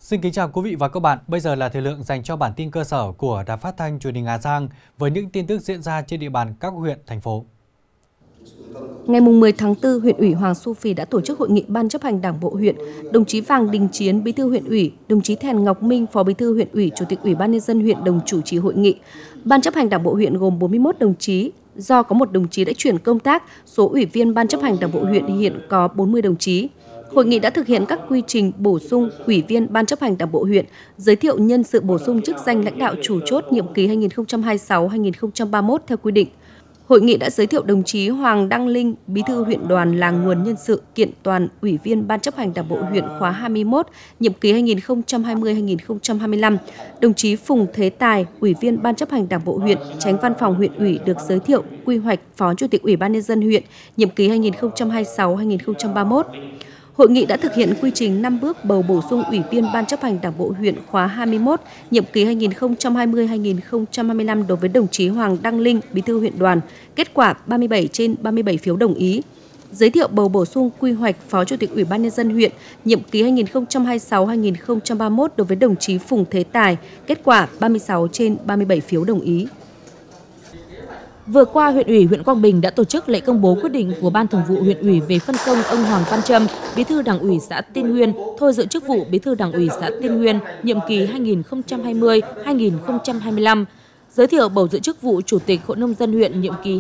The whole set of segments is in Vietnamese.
Xin kính chào quý vị và các bạn. Bây giờ là thời lượng dành cho bản tin cơ sở của Đài Phát thanh Truyền hình Hà Giang với những tin tức diễn ra trên địa bàn các huyện, thành phố. Ngày 10 tháng 4, huyện ủy Hoàng Su Phi đã tổ chức hội nghị Ban chấp hành Đảng bộ huyện. Đồng chí Vàng Đình Chiến, Bí thư huyện ủy, đồng chí Thèn Ngọc Minh, Phó Bí thư huyện ủy, Chủ tịch Ủy ban nhân dân huyện đồng chủ trì hội nghị. Ban chấp hành Đảng bộ huyện gồm 41 đồng chí. Do có một đồng chí đã chuyển công tác, số ủy viên Ban chấp hành Đảng bộ huyện hiện có 40 đồng chí. Hội nghị đã thực hiện các quy trình bổ sung ủy viên Ban chấp hành Đảng bộ huyện, giới thiệu nhân sự bổ sung chức danh lãnh đạo chủ chốt nhiệm kỳ 2026-2031 theo quy định. Hội nghị đã giới thiệu đồng chí Hoàng Đăng Linh, Bí thư huyện đoàn là nguồn nhân sự kiện toàn ủy viên Ban chấp hành Đảng bộ huyện khóa 21, nhiệm kỳ 2020-2025. Đồng chí Phùng Thế Tài, Ủy viên Ban chấp hành Đảng bộ huyện, Chánh văn phòng huyện ủy được giới thiệu quy hoạch Phó Chủ tịch Ủy ban nhân dân huyện, nhiệm kỳ 2026-2031. Hội nghị đã thực hiện quy trình 5 bước bầu bổ sung ủy viên Ban chấp hành Đảng bộ huyện khóa 21, nhiệm kỳ 2020-2025 đối với đồng chí Hoàng Đăng Linh, Bí thư huyện đoàn, kết quả 37 trên 37 phiếu đồng ý. Giới thiệu bầu bổ sung quy hoạch Phó Chủ tịch Ủy ban nhân dân huyện, nhiệm kỳ 2026-2031 đối với đồng chí Phùng Thế Tài, kết quả 36 trên 37 phiếu đồng ý. Vừa qua, huyện ủy huyện Quang Bình đã tổ chức lễ công bố quyết định của Ban Thường vụ huyện ủy về phân công ông Hoàng Văn Trâm, Bí thư Đảng ủy xã Tiên Nguyên, thôi giữ chức vụ Bí thư Đảng ủy xã Tiên Nguyên, nhiệm kỳ 2020-2025. Giới thiệu bầu giữ chức vụ Chủ tịch Hội nông dân huyện nhiệm kỳ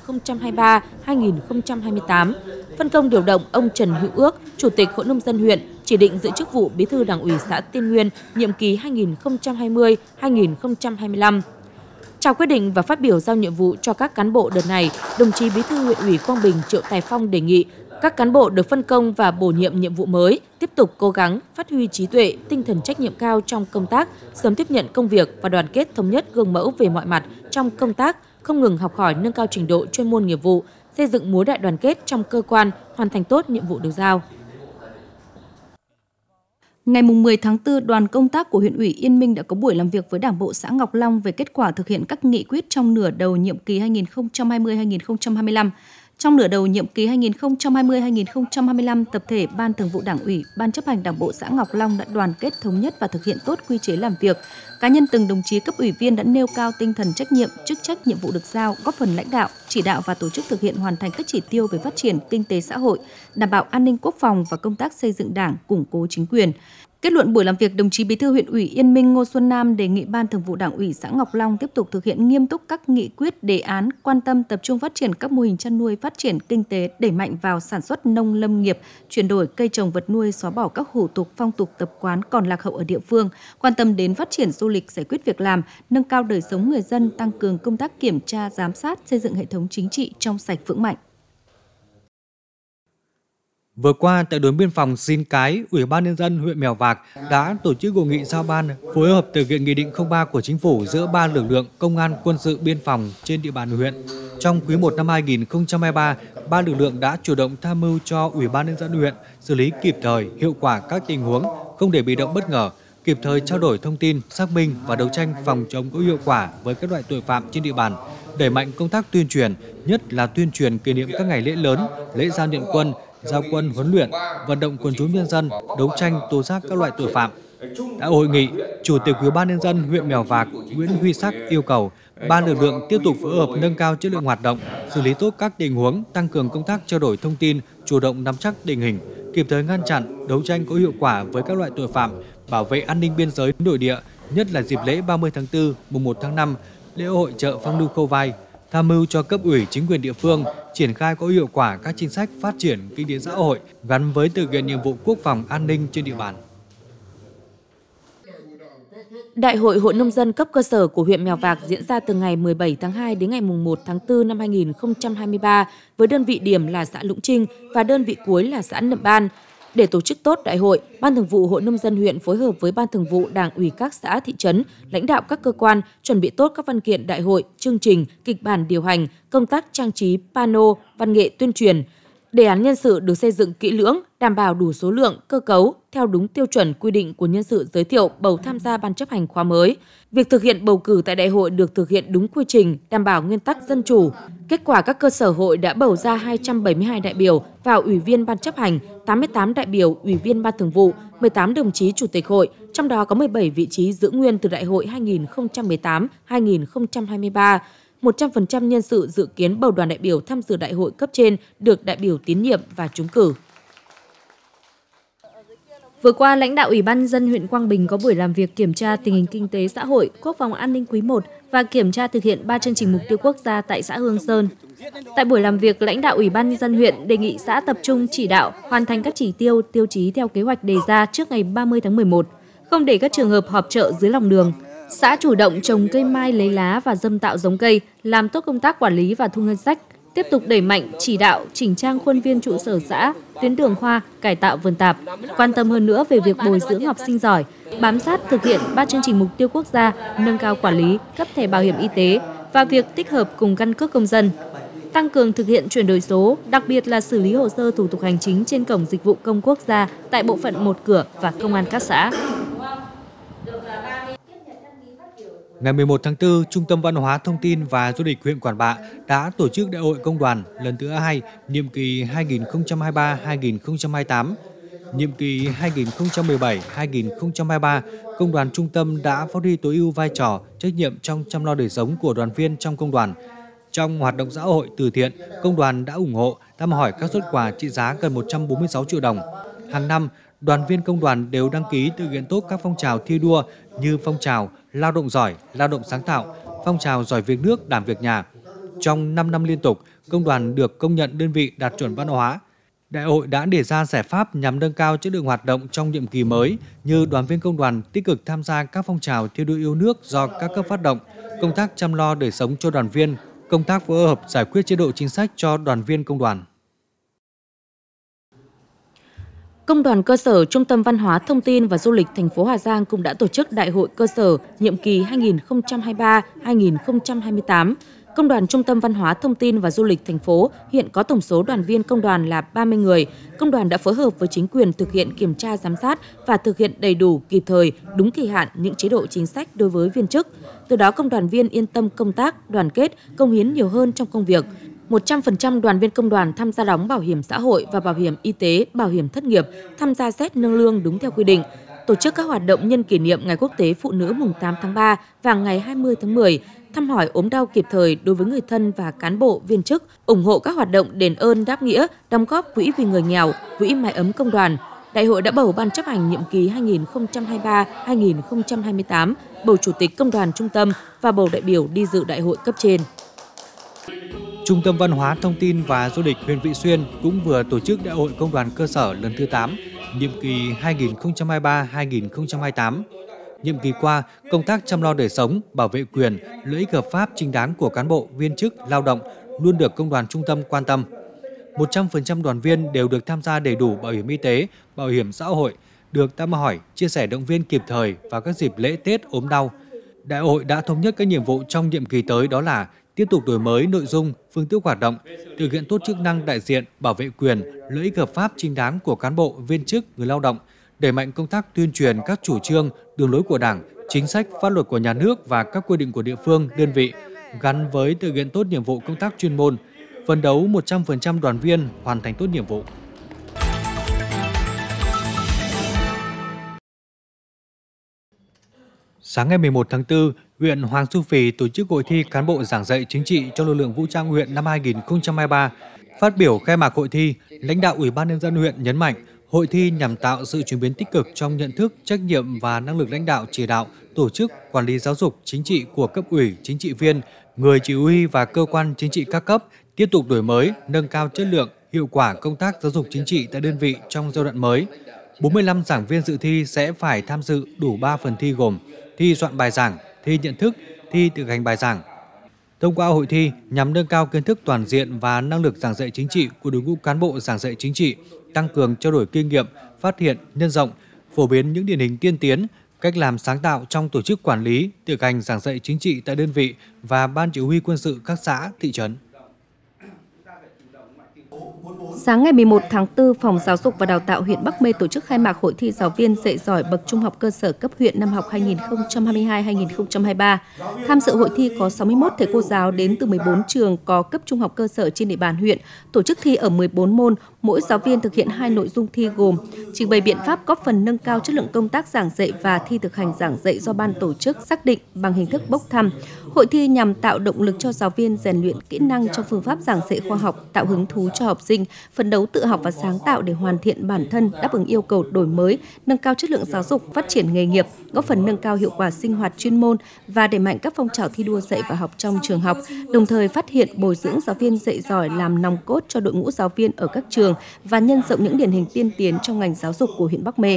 2023-2028. Phân công điều động ông Trần Hữu Ước, Chủ tịch Hội nông dân huyện, chỉ định giữ chức vụ Bí thư Đảng ủy xã Tiên Nguyên, nhiệm kỳ 2020-2025. Trao quyết định và phát biểu giao nhiệm vụ cho các cán bộ đợt này, đồng chí Bí thư huyện ủy Quang Bình Triệu Tài Phong đề nghị các cán bộ được phân công và bổ nhiệm nhiệm vụ mới tiếp tục cố gắng phát huy trí tuệ, tinh thần trách nhiệm cao trong công tác, sớm tiếp nhận công việc và đoàn kết thống nhất gương mẫu về mọi mặt trong công tác, không ngừng học hỏi nâng cao trình độ chuyên môn nghiệp vụ, xây dựng mối đại đoàn kết trong cơ quan, hoàn thành tốt nhiệm vụ được giao. Ngày 10 tháng 4, đoàn công tác của huyện ủy Yên Minh đã có buổi làm việc với Đảng bộ xã Ngọc Long về kết quả thực hiện các nghị quyết trong nửa đầu nhiệm kỳ 2020-2025. Trong nửa đầu nhiệm kỳ 2020-2025, tập thể Ban Thường vụ Đảng ủy, Ban chấp hành Đảng bộ xã Ngọc Long đã đoàn kết thống nhất và thực hiện tốt quy chế làm việc. Cá nhân từng đồng chí cấp ủy viên đã nêu cao tinh thần trách nhiệm, chức trách nhiệm vụ được giao, góp phần lãnh đạo, chỉ đạo và tổ chức thực hiện hoàn thành các chỉ tiêu về phát triển kinh tế xã hội, đảm bảo an ninh quốc phòng và công tác xây dựng Đảng, củng cố chính quyền. Kết luận buổi làm việc, đồng chí Bí thư huyện ủy Yên Minh Ngô Xuân Nam đề nghị Ban Thường vụ Đảng ủy xã Ngọc Long tiếp tục thực hiện nghiêm túc các nghị quyết, đề án, quan tâm tập trung phát triển các mô hình chăn nuôi, phát triển kinh tế, đẩy mạnh vào sản xuất nông lâm nghiệp, chuyển đổi cây trồng vật nuôi, xóa bỏ các hủ tục, phong tục tập quán còn lạc hậu ở địa phương, quan tâm đến phát triển du lịch, giải quyết việc làm, nâng cao đời sống người dân, tăng cường công tác kiểm tra, giám sát, xây dựng hệ thống chính trị trong sạch vững mạnh. Vừa qua, tại đồn biên phòng Xin Cái, Ủy ban nhân dân huyện Mèo Vạc đã tổ chức hội nghị giao ban phối hợp thực hiện Nghị định 03 của Chính phủ giữa ba lực lượng công an, quân sự, biên phòng trên địa bàn huyện. Trong quý 1 năm 2023, ba lực lượng đã chủ động tham mưu cho Ủy ban nhân dân huyện xử lý kịp thời, hiệu quả các tình huống, không để bị động bất ngờ, kịp thời trao đổi thông tin, xác minh và đấu tranh phòng chống có hiệu quả với các loại tội phạm trên địa bàn, đẩy mạnh công tác tuyên truyền, nhất là tuyên truyền kỷ niệm các ngày lễ lớn, lễ giao nhận quân, giao quân huấn luyện, vận động quần chúng nhân dân đấu tranh tố giác các loại tội phạm. Tại hội nghị, Chủ tịch Ủy ban nhân dân huyện Mèo Vạc Nguyễn Huy Sắc yêu cầu ba lực lượng tiếp tục phối hợp nâng cao chất lượng hoạt động, xử lý tốt các tình huống, tăng cường công tác trao đổi thông tin, chủ động nắm chắc tình hình, kịp thời ngăn chặn, đấu tranh có hiệu quả với các loại tội phạm, bảo vệ an ninh biên giới nội địa, nhất là dịp lễ 30 tháng 4, mùng 1 tháng 5, lễ hội chợ Phong Lưu Khâu Vai. Tham mưu cho cấp ủy chính quyền địa phương triển khai có hiệu quả các chính sách phát triển kinh tế xã hội gắn với thực hiện nhiệm vụ quốc phòng an ninh trên địa bàn. Đại hội Hội nông dân cấp cơ sở của huyện Mèo Vạc diễn ra từ ngày 17 tháng 2 đến ngày 1 tháng 4 năm 2023 với đơn vị điểm là xã Lũng Trinh và đơn vị cuối là xã Nậm Ban. Để tổ chức tốt đại hội, Ban Thường vụ Hội nông dân huyện phối hợp với Ban Thường vụ Đảng ủy các xã thị trấn, lãnh đạo các cơ quan chuẩn bị tốt các văn kiện đại hội, chương trình, kịch bản điều hành, công tác trang trí, pano, văn nghệ tuyên truyền. Đề án nhân sự được xây dựng kỹ lưỡng, đảm bảo đủ số lượng, cơ cấu theo đúng tiêu chuẩn quy định của nhân sự giới thiệu bầu tham gia ban chấp hành khóa mới. Việc thực hiện bầu cử tại đại hội được thực hiện đúng quy trình, đảm bảo nguyên tắc dân chủ. Kết quả các cơ sở hội đã bầu ra 272 đại biểu vào ủy viên ban chấp hành, 88 đại biểu ủy viên ban thường vụ, 18 đồng chí chủ tịch hội, trong đó có 17 vị trí giữ nguyên từ đại hội 2018-2023. 100% nhân sự dự kiến bầu đoàn đại biểu tham dự đại hội cấp trên được đại biểu tín nhiệm và trúng cử. Vừa qua, lãnh đạo Ủy ban nhân dân huyện Quang Bình có buổi làm việc kiểm tra tình hình kinh tế xã hội, quốc phòng an ninh quý 1 và kiểm tra thực hiện 3 chương trình mục tiêu quốc gia tại xã Hương Sơn. Tại buổi làm việc, lãnh đạo Ủy ban nhân dân huyện đề nghị xã tập trung chỉ đạo hoàn thành các chỉ tiêu, tiêu chí theo kế hoạch đề ra trước ngày 30 tháng 11, không để các trường hợp họp chợ dưới lòng đường. Xã chủ động trồng cây mai lấy lá và dâm tạo giống cây, làm tốt công tác quản lý và thu ngân sách, tiếp tục đẩy mạnh chỉ đạo chỉnh trang khuôn viên trụ sở xã, tuyến đường hoa, cải tạo vườn tạp, quan tâm hơn nữa về việc bồi dưỡng học sinh giỏi, bám sát thực hiện 3 chương trình mục tiêu quốc gia, nâng cao quản lý, cấp thẻ bảo hiểm y tế và việc tích hợp cùng căn cước công dân. Tăng cường thực hiện chuyển đổi số, đặc biệt là xử lý hồ sơ thủ tục hành chính trên cổng dịch vụ công quốc gia tại bộ phận một cửa và công an các xã. Ngày 11 tháng 4, Trung tâm Văn hóa Thông tin và Du lịch huyện Quản Bạ đã tổ chức Đại hội Công đoàn lần thứ 2, nhiệm kỳ 2023-2028. Nhiệm kỳ 2017-2023, Công đoàn Trung tâm đã phát huy tối ưu vai trò, trách nhiệm trong chăm lo đời sống của đoàn viên trong công đoàn. Trong hoạt động xã hội từ thiện, Công đoàn đã ủng hộ, thăm hỏi các suất quà trị giá gần 146 triệu đồng. Hàng năm, đoàn viên công đoàn đều đăng ký thực hiện tốt các phong trào thi đua như phong trào lao động giỏi, lao động sáng tạo, phong trào giỏi việc nước, đảm việc nhà. Trong 5 năm liên tục, công đoàn được công nhận đơn vị đạt chuẩn văn hóa. Đại hội đã đề ra giải pháp nhằm nâng cao chất lượng hoạt động trong nhiệm kỳ mới như đoàn viên công đoàn tích cực tham gia các phong trào thi đua yêu nước do các cấp phát động, công tác chăm lo đời sống cho đoàn viên, công tác phối hợp giải quyết chế độ chính sách cho đoàn viên công đoàn. Công đoàn cơ sở Trung tâm Văn hóa Thông tin và Du lịch thành phố Hà Giang cũng đã tổ chức Đại hội cơ sở nhiệm kỳ 2023-2028. Công đoàn Trung tâm Văn hóa Thông tin và Du lịch thành phố hiện có tổng số đoàn viên công đoàn là 30 người. Công đoàn đã phối hợp với chính quyền thực hiện kiểm tra giám sát và thực hiện đầy đủ, kịp thời, đúng kỳ hạn những chế độ chính sách đối với viên chức. Từ đó công đoàn viên yên tâm công tác, đoàn kết, cống hiến nhiều hơn trong công việc. 100% đoàn viên công đoàn tham gia đóng bảo hiểm xã hội và bảo hiểm y tế, bảo hiểm thất nghiệp, tham gia xét nâng lương đúng theo quy định. Tổ chức các hoạt động nhân kỷ niệm Ngày Quốc tế Phụ nữ mùng 8 tháng 3 và ngày 20 tháng 10, thăm hỏi ốm đau kịp thời đối với người thân và cán bộ, viên chức, ủng hộ các hoạt động đền ơn đáp nghĩa, đóng góp quỹ vì người nghèo, quỹ mái ấm công đoàn. Đại hội đã bầu ban chấp hành nhiệm kỳ 2023-2028, bầu chủ tịch công đoàn trung tâm và bầu đại biểu đi dự đại hội cấp trên. Trung tâm Văn hóa Thông tin và Du lịch huyện Vị Xuyên cũng vừa tổ chức Đại hội Công đoàn cơ sở lần thứ 8, nhiệm kỳ 2023-2028. Nhiệm kỳ qua, công tác chăm lo đời sống, bảo vệ quyền, lợi ích hợp pháp chính đáng của cán bộ, viên chức, lao động luôn được công đoàn trung tâm quan tâm. 100% đoàn viên đều được tham gia đầy đủ bảo hiểm y tế, bảo hiểm xã hội, được thăm hỏi, chia sẻ động viên kịp thời vào các dịp lễ Tết, ốm đau. Đại hội đã thống nhất các nhiệm vụ trong nhiệm kỳ tới, đó là tiếp tục đổi mới nội dung, phương thức hoạt động, thực hiện tốt chức năng đại diện, bảo vệ quyền, lợi ích hợp pháp chính đáng của cán bộ, viên chức, người lao động, đẩy mạnh công tác tuyên truyền các chủ trương, đường lối của Đảng, chính sách, pháp luật của nhà nước và các quy định của địa phương, đơn vị, gắn với thực hiện tốt nhiệm vụ công tác chuyên môn, phấn đấu 100% đoàn viên hoàn thành tốt nhiệm vụ. Sáng ngày 11 tháng 4, huyện Hoàng Su Phi tổ chức hội thi cán bộ giảng dạy chính trị cho lực lượng vũ trang huyện năm 2023. Phát biểu khai mạc hội thi, lãnh đạo Ủy ban nhân dân huyện nhấn mạnh, hội thi nhằm tạo sự chuyển biến tích cực trong nhận thức, trách nhiệm và năng lực lãnh đạo chỉ đạo, tổ chức, quản lý giáo dục chính trị của cấp ủy, chính trị viên, người chỉ huy và cơ quan chính trị các cấp, tiếp tục đổi mới, nâng cao chất lượng, hiệu quả công tác giáo dục chính trị tại đơn vị trong giai đoạn mới. 45 giảng viên dự thi sẽ phải tham dự đủ 3 phần thi gồm thi soạn bài giảng, thi nhận thức, thi thực hành bài giảng. Thông qua hội thi nhằm nâng cao kiến thức toàn diện và năng lực giảng dạy chính trị của đội ngũ cán bộ giảng dạy chính trị, tăng cường trao đổi kinh nghiệm, phát hiện, nhân rộng, phổ biến những điển hình tiên tiến, cách làm sáng tạo trong tổ chức quản lý, thực hành giảng dạy chính trị tại đơn vị và ban chỉ huy quân sự các xã, thị trấn. Sáng ngày 11 tháng 4, Phòng Giáo dục và Đào tạo huyện Bắc Mê tổ chức khai mạc Hội thi giáo viên dạy giỏi bậc trung học cơ sở cấp huyện năm học 2022-2023. Tham dự hội thi có 61 thầy cô giáo đến từ 14 trường có cấp trung học cơ sở trên địa bàn huyện, tổ chức thi ở 14 môn, mỗi giáo viên thực hiện 2 nội dung thi gồm trình bày biện pháp góp phần nâng cao chất lượng công tác giảng dạy và thi thực hành giảng dạy do ban tổ chức xác định bằng hình thức bốc thăm. Hội thi nhằm tạo động lực cho giáo viên rèn luyện kỹ năng trong phương pháp giảng dạy khoa học, tạo hứng thú cho học sinh, phấn đấu tự học và sáng tạo để hoàn thiện bản thân, đáp ứng yêu cầu đổi mới, nâng cao chất lượng giáo dục, phát triển nghề nghiệp, góp phần nâng cao hiệu quả sinh hoạt chuyên môn và đẩy mạnh các phong trào thi đua dạy và học trong trường học, đồng thời phát hiện bồi dưỡng giáo viên dạy giỏi làm nòng cốt cho đội ngũ giáo viên ở các trường và nhân rộng những điển hình tiên tiến trong ngành giáo dục của huyện Bắc Mê.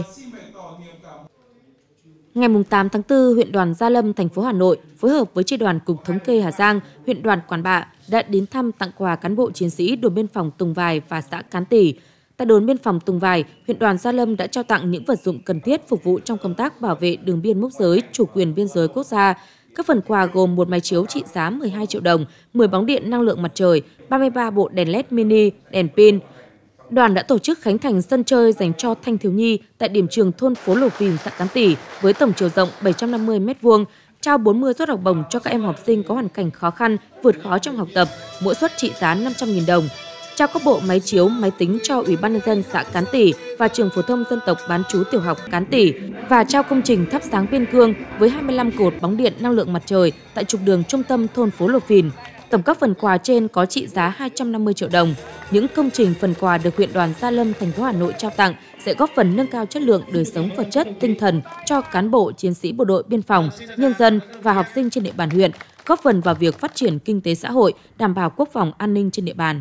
Ngày 8 tháng 4, huyện đoàn Gia Lâm, thành phố Hà Nội phối hợp với Chi đoàn Cục Thống kê Hà Giang, huyện đoàn Quản Bạ đã đến thăm tặng quà cán bộ chiến sĩ đồn biên phòng Tùng Vài và xã Cán Tỉ. Tại đồn biên phòng Tùng Vài, huyện đoàn Gia Lâm đã trao tặng những vật dụng cần thiết phục vụ trong công tác bảo vệ đường biên mốc giới, chủ quyền biên giới quốc gia. Các phần quà gồm một máy chiếu trị giá 12 triệu đồng, 10 bóng điện năng lượng mặt trời, 33 bộ đèn LED mini, đèn pin. Đoàn đã tổ chức khánh thành sân chơi dành cho thanh thiếu nhi tại điểm trường thôn phố Lộc Vìn, xã Cán Tỉ với tổng chiều rộng 750 m², trao 40 suất học bổng cho các em học sinh có hoàn cảnh khó khăn, vượt khó trong học tập, mỗi suất trị giá 500.000 đồng. Trao các bộ máy chiếu, máy tính cho Ủy ban nhân dân xã Cán Tỉ và trường phổ thông dân tộc bán trú tiểu học Cán Tỉ và trao công trình thắp sáng biên cương với 25 cột bóng điện năng lượng mặt trời tại trục đường trung tâm thôn phố Lộc Vìn. Tổng các phần quà trên có trị giá 250 triệu đồng. Những công trình phần quà được huyện đoàn Gia Lâm, thành phố Hà Nội trao tặng sẽ góp phần nâng cao chất lượng đời sống vật chất, tinh thần cho cán bộ, chiến sĩ bộ đội biên phòng, nhân dân và học sinh trên địa bàn huyện, góp phần vào việc phát triển kinh tế xã hội, đảm bảo quốc phòng an ninh trên địa bàn.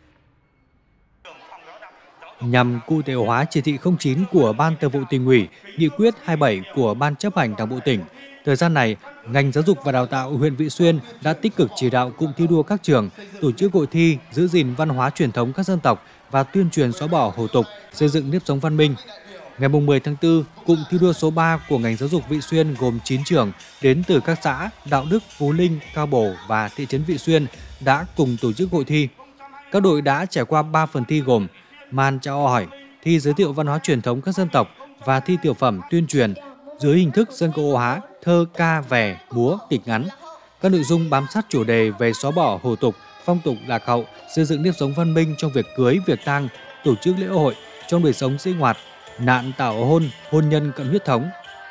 Nhằm cụ thể hóa chỉ thị 09 của Ban Thường vụ Tỉnh ủy, nghị quyết 27 của Ban chấp hành Đảng bộ tỉnh, thời gian này, ngành giáo dục và đào tạo huyện Vị Xuyên đã tích cực chỉ đạo cụm thi đua các trường tổ chức hội thi giữ gìn văn hóa truyền thống các dân tộc và tuyên truyền xóa bỏ hủ tục, xây dựng nếp sống văn minh. Ngày 10 tháng 4, cụm thi đua số 3 của ngành giáo dục Vị Xuyên gồm 9 trường đến từ các xã Đạo Đức, Phú Linh, Cao Bổ và thị trấn Vị Xuyên đã cùng tổ chức hội thi. Các đội đã trải qua 3 phần thi gồm màn chào hỏi, thi giới thiệu văn hóa truyền thống các dân tộc và thi tiểu phẩm tuyên truyền dưới hình thức dân câu hóa, thơ, ca, vè, múa, kịch ngắn. Các nội dung bám sát chủ đề về xóa bỏ hủ tục, phong tục lạc hậu, xây dựng nếp sống văn minh trong việc cưới, việc tang, tổ chức lễ hội, trong đời sống sinh hoạt, nạn tảo hôn, hôn nhân cận huyết thống.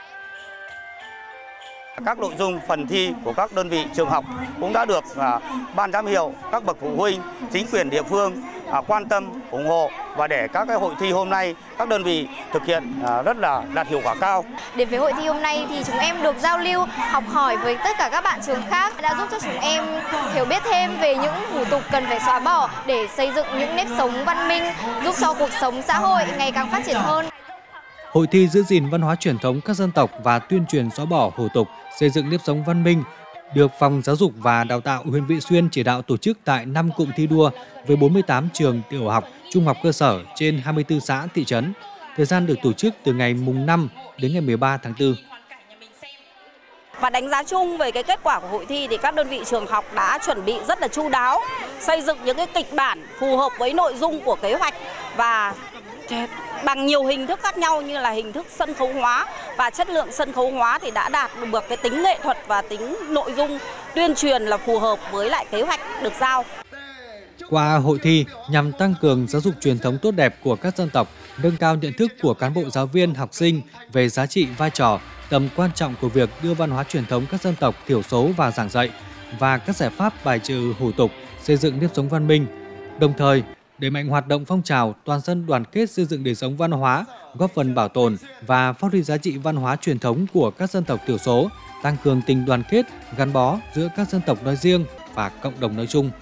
Các nội dung phần thi của các đơn vị trường học cũng đã được ban giám hiệu, các bậc phụ huynh, chính quyền địa phương quan tâm, ủng hộ và để các cái hội thi hôm nay các đơn vị thực hiện rất là đạt hiệu quả cao. Đến với hội thi hôm nay thì chúng em được giao lưu, học hỏi với tất cả các bạn trường khác đã giúp cho chúng em hiểu biết thêm về những hủ tục cần phải xóa bỏ để xây dựng những nếp sống văn minh, giúp cho cuộc sống xã hội ngày càng phát triển hơn. Hội thi giữ gìn văn hóa truyền thống các dân tộc và tuyên truyền xóa bỏ hủ tục, xây dựng nếp sống văn minh được Phòng Giáo dục và Đào tạo huyện Vị Xuyên chỉ đạo tổ chức tại 5 cụm thi đua với 48 trường tiểu học, trung học cơ sở trên 24 xã, thị trấn. Thời gian được tổ chức từ ngày mùng 5 đến ngày 13 tháng 4. Và đánh giá chung về cái kết quả của hội thi thì các đơn vị trường học đã chuẩn bị rất là chu đáo, xây dựng những cái kịch bản phù hợp với nội dung của kế hoạch và bằng nhiều hình thức khác nhau như là hình thức sân khấu hóa, và chất lượng sân khấu hóa thì đã đạt được cái tính nghệ thuật và tính nội dung tuyên truyền là phù hợp với lại kế hoạch được giao. Qua hội thi nhằm tăng cường giáo dục truyền thống tốt đẹp của các dân tộc, nâng cao nhận thức của cán bộ giáo viên, học sinh về giá trị, vai trò, tầm quan trọng của việc đưa văn hóa truyền thống các dân tộc thiểu số vào giảng dạy và các giải pháp bài trừ hủ tục, xây dựng nếp sống văn minh. Đồng thời, đẩy mạnh hoạt động phong trào toàn dân đoàn kết xây dựng đời sống văn hóa, góp phần bảo tồn và phát huy giá trị văn hóa truyền thống của các dân tộc thiểu số, tăng cường tình đoàn kết, gắn bó giữa các dân tộc nói riêng và cộng đồng nói chung.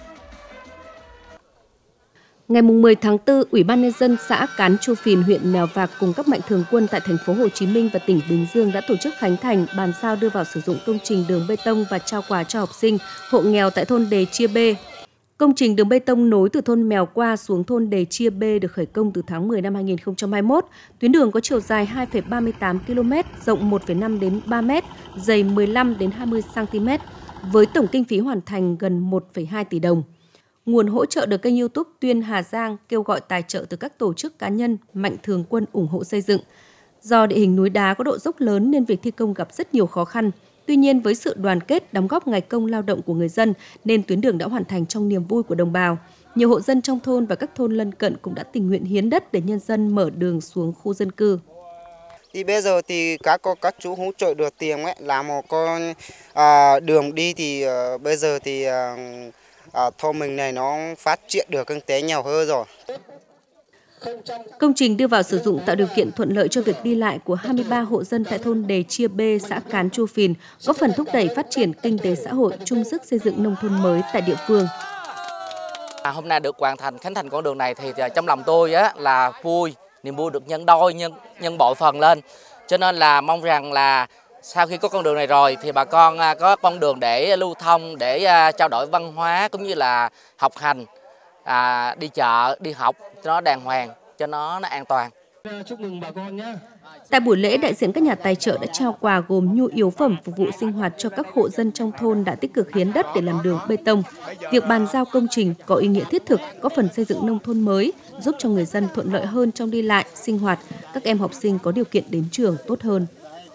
Ngày 10 tháng 4, Ủy ban nhân dân xã Cán Chu Phìn, huyện Mèo Vạc cùng các mạnh thường quân tại thành phố Hồ Chí Minh và tỉnh Bình Dương đã tổ chức khánh thành, bàn giao đưa vào sử dụng công trình đường bê tông và trao quà cho học sinh hộ nghèo tại thôn Đề Chia B. Công trình đường bê tông nối từ thôn Mèo Qua xuống thôn Đề Chia B được khởi công từ tháng 10 năm 2021. Tuyến đường có chiều dài 2,38 km, rộng 1,5 đến 3 m, dày 15 đến 20 cm, với tổng kinh phí hoàn thành gần 1,2 tỷ đồng. Nguồn hỗ trợ được kênh YouTube Tuyên Hà Giang kêu gọi tài trợ từ các tổ chức cá nhân mạnh thường quân ủng hộ xây dựng. Do địa hình núi đá có độ dốc lớn nên việc thi công gặp rất nhiều khó khăn. Tuy nhiên với sự đoàn kết, đóng góp ngày công lao động của người dân nên tuyến đường đã hoàn thành trong niềm vui của đồng bào. Nhiều hộ dân trong thôn và các thôn lân cận cũng đã tình nguyện hiến đất để nhân dân mở đường xuống khu dân cư. Thì bây giờ thì các chú hỗ trợ được tiền ấy, làm một con đường đi thì bây giờ thì thôn mình này nó phát triển được kinh tế nhiều hơn rồi. Công trình đưa vào sử dụng tạo điều kiện thuận lợi cho việc đi lại của 23 hộ dân tại thôn Đề Chia B, xã Cán Chu Phìn, góp phần thúc đẩy phát triển kinh tế xã hội, chung sức xây dựng nông thôn mới tại địa phương. Hôm nay được hoàn thành khánh thành con đường này thì trong lòng tôi là vui, niềm vui được nhân đôi, nhân bội phần lên. Cho nên là mong rằng là sau khi có con đường này rồi thì bà con có con đường để lưu thông, để trao đổi văn hóa cũng như là học hành, đi chợ, đi học cho nó đàng hoàng, cho nó an toàn. Chúc mừng bà con nhé. Tại buổi lễ, đại diện các nhà tài trợ đã trao quà gồm nhu yếu phẩm phục vụ sinh hoạt cho các hộ dân trong thôn đã tích cực hiến đất để làm đường bê tông. Việc bàn giao công trình có ý nghĩa thiết thực, góp phần xây dựng nông thôn mới, giúp cho người dân thuận lợi hơn trong đi lại, sinh hoạt, các em học sinh có điều kiện đến trường tốt hơn.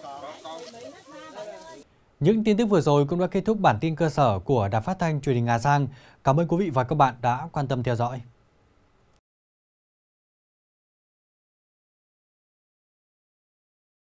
Những tin tức vừa rồi cũng đã kết thúc bản tin cơ sở của Đài Phát thanh Truyền hình Hà Giang. Cảm ơn quý vị và các bạn đã quan tâm theo dõi.